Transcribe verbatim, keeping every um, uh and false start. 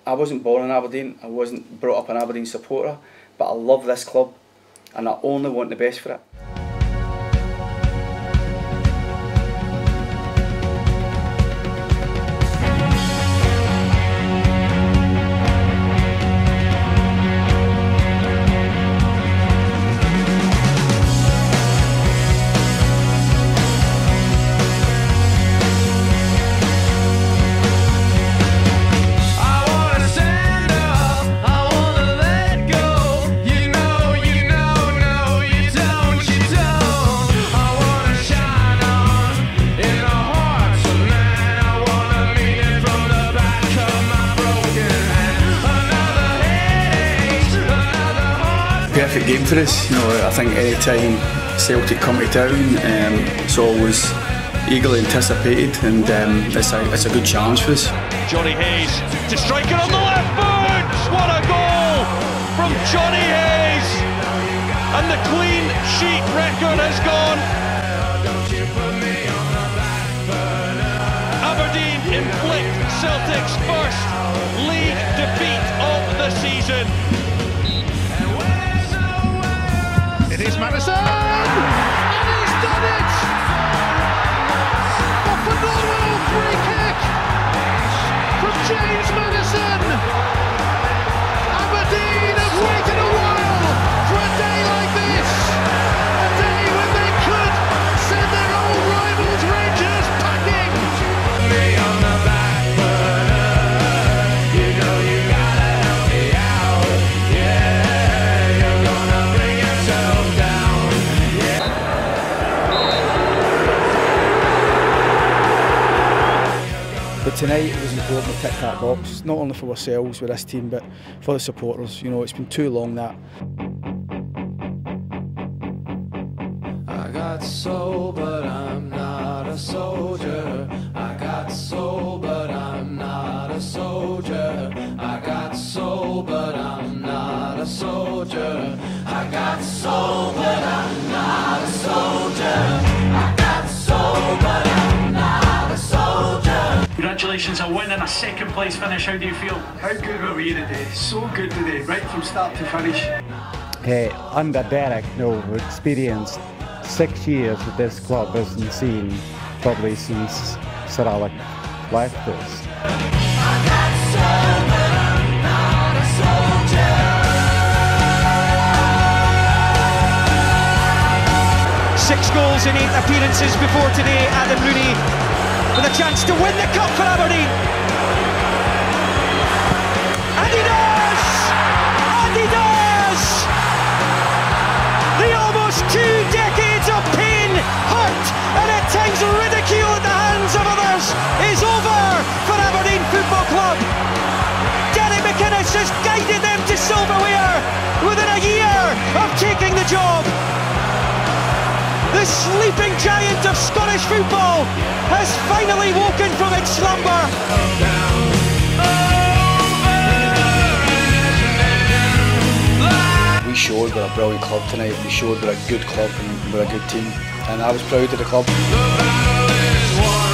I wasn't born in Aberdeen, I wasn't brought up an Aberdeen supporter, but I love this club and I only want the best for it. Perfect game for us. You know, I think any time Celtic come to town, um, it's always eagerly anticipated, and um, it's a it's a good challenge for us. Johnny Hayes to strike it on the left foot. What a goal from Johnny Hayes! And the clean sheet record has gone. Aberdeen inflict Celtic's first league defeat of the season. It is Madison, and he's done it! A phenomenal free kick from James Madison. Aberdeen have waited a while for a day like this, a day when they could send their old rivals Rangers packing. Me on the back burner, you know you gotta help me out, yeah, you're gonna bring yourself. But tonight it was important to tick that box, not only for ourselves with this team, but for the supporters. You know, it's been too long that. I got soul, but I'm not a soldier. I got soul, but I'm not a soldier. I got soul, but I'm not a soldier. I got soul, but I'm not a soldier. I got soul, but I'm not a soldier. Congratulations on winning a second place finish. How do you feel? How good were we today? So good today, right from start to finish. Hey, under Derek, no, we've experienced six years with this club hasn't seen probably since Sir Alec left us. Six goals in eight appearances before today, Adam Rooney with a chance to win the cup for Aberdeen. And he does! And he does! The almost two decades of pain, hurt, and at times ridicule at the hands of others is over for Aberdeen Football Club. Derek McInnes has guided them to silverware within a year of taking the job. The sleeping giant of Scottish football has finally woken from its slumber. We showed we're a brilliant club tonight, we showed we're a good club and we're a good team, and I was proud of the club.